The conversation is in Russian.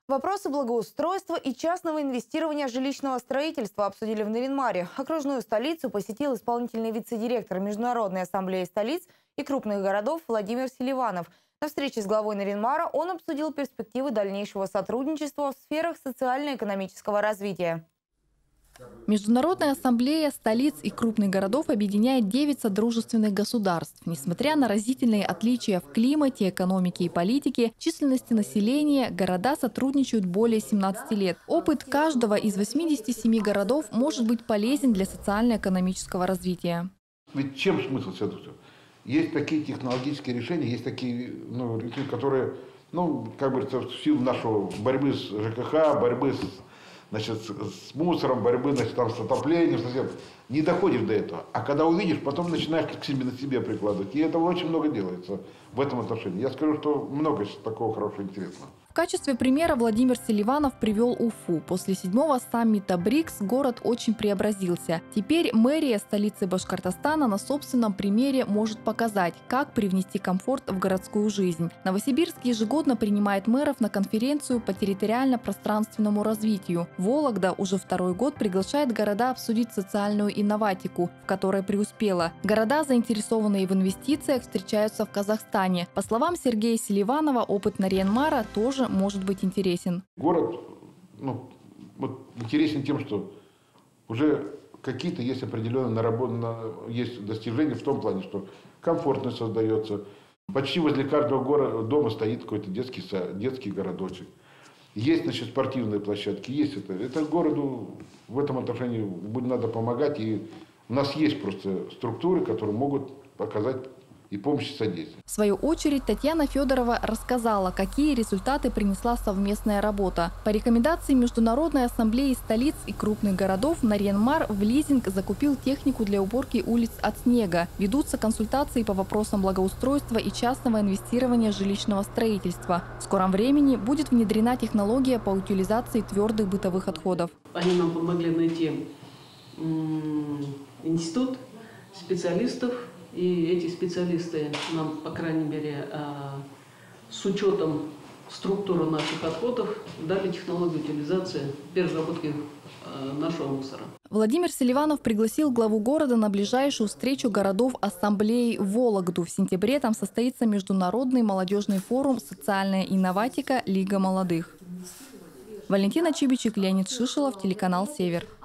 Вопросы благоустройства и частного инвестирования жилищного строительства обсудили в Нарьян-Маре. Окружную столицу посетил исполнительный вице-директор Международной ассамблеи столиц и крупных городов Владимир Селиванов. На встрече с главой Нарьян-Мара он обсудил перспективы дальнейшего сотрудничества в сферах социально-экономического развития. Международная ассамблея столиц и крупных городов объединяет 9 содружественных государств. Несмотря на разительные отличия в климате, экономике и политике, численности населения, города сотрудничают более 17 лет. Опыт каждого из 87 городов может быть полезен для социально-экономического развития. Ведь чем смысл всего этого? Есть такие технологические решения, есть такие, которые, как говорится, в силу нашего борьбы с ЖКХ, борьбы с мусором, борьбы с отоплением, совсем не доходишь до этого. А когда увидишь, потом начинаешь к себе на себе прикладывать. И этого очень много делается в этом отношении. Я скажу, что много такого хорошего и интересного. В качестве примера Владимир Селиванов привел Уфу. После 7-го саммита БРИКС город очень преобразился. Теперь мэрия столицы Башкортостана на собственном примере может показать, как привнести комфорт в городскую жизнь. Новосибирск ежегодно принимает мэров на конференцию по территориально-пространственному развитию. Вологда уже 2-й год приглашает города обсудить социальную инноватику, в которой преуспела. Города, заинтересованные в инвестициях, встречаются в Казахстане. По словам Сергея Селиванова, опыт Нарьян-Мара тоже может быть интересен. Город интересен тем, что уже какие-то есть определенные есть достижения в том плане, что комфортность создается. Почти возле каждого дома стоит какой-то детский городочек. Есть, спортивные площадки, есть это. Это городу в этом отношении надо помогать. И у нас есть просто структуры, которые могут показать и помощь, и содействие. В свою очередь Татьяна Федорова рассказала, какие результаты принесла совместная работа. По рекомендации Международной ассамблеи столиц и крупных городов Нарьян-Мар в лизинг закупил технику для уборки улиц от снега. Ведутся консультации по вопросам благоустройства и частного инвестирования жилищного строительства. В скором времени будет внедрена технология по утилизации твердых бытовых отходов. Они нам помогли найти институт специалистов. И эти специалисты нам, по крайней мере, с учетом структуры наших отходов, дали технологию утилизации, переработки нашего мусора. Владимир Селиванов пригласил главу города на ближайшую встречу городов ассамблеи в Вологду. В сентябре там состоится международный молодежный форум «Социальная инноватика. Лига молодых». Валентина Чибичек, Леонид Шишелов, телеканал «Север».